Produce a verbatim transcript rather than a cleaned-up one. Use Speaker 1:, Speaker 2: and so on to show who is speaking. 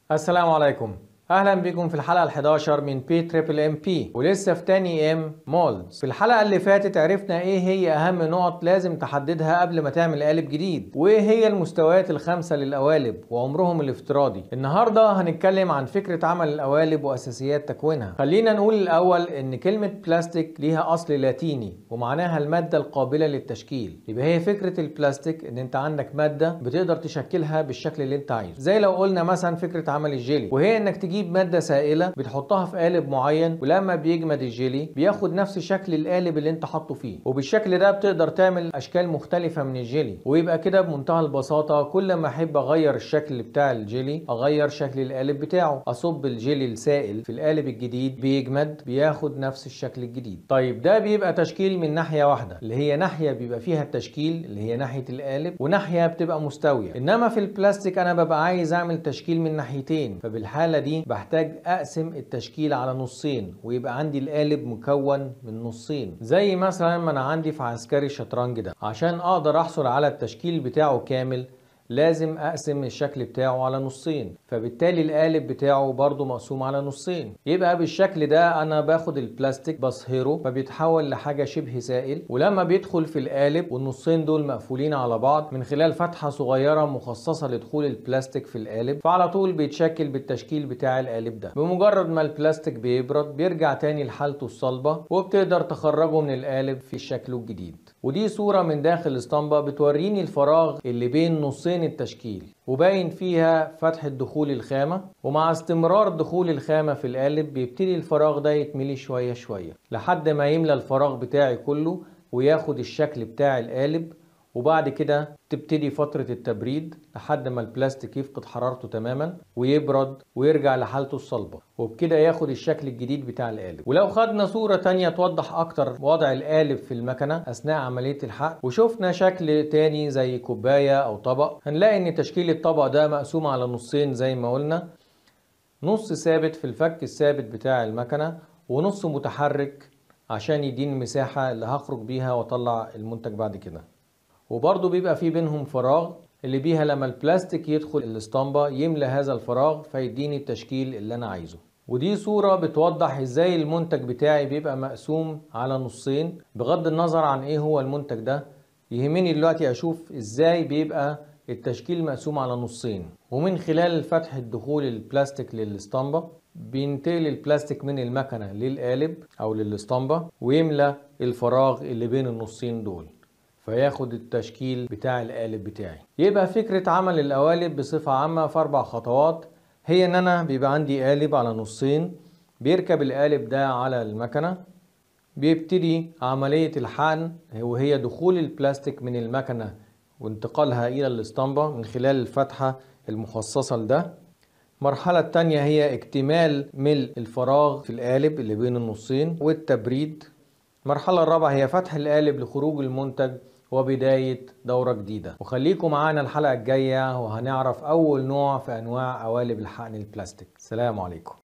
Speaker 1: السلام عليكم. اهلا بكم في الحلقه الحداشر من بي تريبل ام بي، ولسه في تاني ام مولدز. في الحلقه اللي فاتت عرفنا ايه هي اهم نقط لازم تحددها قبل ما تعمل قالب جديد، وايه هي المستويات الخمسه للقوالب وعمرهم الافتراضي. النهارده هنتكلم عن فكره عمل القوالب واساسيات تكوينها. خلينا نقول الاول ان كلمه بلاستيك ليها اصل لاتيني ومعناها الماده القابله للتشكيل. يبقى هي فكره البلاستيك ان انت عندك ماده بتقدر تشكلها بالشكل اللي انت عايزه، زي لو قلنا مثلا فكره عمل الجيلي، وهي انك تجيب مادة سائلة بتحطها في قالب معين، ولما بيجمد الجيلي بياخد نفس شكل القالب اللي انت حاطه فيه، وبالشكل ده بتقدر تعمل اشكال مختلفة من الجيلي. ويبقى كده بمنتهى البساطة كل ما احب اغير الشكل بتاع الجيلي اغير شكل القالب بتاعه، اصب الجيلي السائل في القالب الجديد بيجمد بياخد نفس الشكل الجديد. طيب ده بيبقى تشكيل من ناحية واحدة، اللي هي ناحية بيبقى فيها التشكيل اللي هي ناحية القالب، وناحية بتبقى مستوية. انما في البلاستيك انا ببقى عايز اعمل تشكيل من ناحيتين، فبالحالة دي بحتاج اقسم التشكيل على نصين ويبقى عندي القالب مكون من نصين، زي مثلا ما انا عندي في عسكري الشطرنج ده. عشان اقدر احصل على التشكيل بتاعه كامل لازم اقسم الشكل بتاعه على نصين، فبالتالي القالب بتاعه برضو مقسوم على نصين. يبقى بالشكل ده انا باخد البلاستيك بصهره فبيتحول لحاجة شبه سائل، ولما بيدخل في القالب والنصين دول مقفولين على بعض من خلال فتحة صغيرة مخصصة لدخول البلاستيك في القالب، فعلى طول بيتشكل بالتشكيل بتاع القالب ده. بمجرد ما البلاستيك بيبرد بيرجع تاني لحالته الصلبة، وبتقدر تخرجه من القالب في شكله الجديد. ودي صورة من داخل الاسطمبة بتوريني الفراغ اللي بين نصين التشكيل، وباين فيها فتحة دخول الخامة، ومع استمرار دخول الخامة في القالب بيبتدي الفراغ ده يتملي شوية شوية لحد ما يملى الفراغ بتاعي كله وياخد الشكل بتاع القالب. وبعد كده تبتدي فترة التبريد لحد ما البلاستيك يفقد حرارته تماما ويبرد ويرجع لحالته الصلبة، وبكده ياخد الشكل الجديد بتاع القالب. ولو خدنا صورة تانية توضح اكتر وضع القالب في المكنة اثناء عملية الحقن، وشوفنا شكل تاني زي كوباية او طبق، هنلاقي ان تشكيل الطبق ده مقسوم على نصين زي ما قلنا، نص ثابت في الفك الثابت بتاع المكنة ونص متحرك عشان يديني المساحة اللي هخرج بيها واطلع المنتج بعد كده. وبرضه بيبقى في بينهم فراغ اللي بيها لما البلاستيك يدخل الاسطمبة يملى هذا الفراغ فيديني التشكيل اللي انا عايزه. ودي صورة بتوضح ازاي المنتج بتاعي بيبقى مقسوم على نصين. بغض النظر عن ايه هو المنتج ده، يهمني دلوقتي اشوف ازاي بيبقى التشكيل مقسوم على نصين. ومن خلال فتح الدخول البلاستيك للاسطمبة بينتقل البلاستيك من المكنة للقالب او للاسطمبة ويملى الفراغ اللي بين النصين دول، فياخد التشكيل بتاع القالب بتاعي. يبقى فكرة عمل القوالب بصفة عامة في أربع خطوات، هي إن أنا بيبقى عندي قالب على نصين، بيركب القالب ده على المكنة، بيبتدي عملية الحقن وهي دخول البلاستيك من المكنة وانتقالها إلى الاسطمبة من خلال الفتحة المخصصة لده. المرحلة التانية هي اكتمال ملء الفراغ في القالب اللي بين النصين والتبريد. المرحلة الرابعة هي فتح القالب لخروج المنتج وبداية دورة جديدة. وخليكم معانا الحلقة الجاية وهنعرف أول نوع في أنواع قوالب الحقن البلاستيك. سلام عليكم.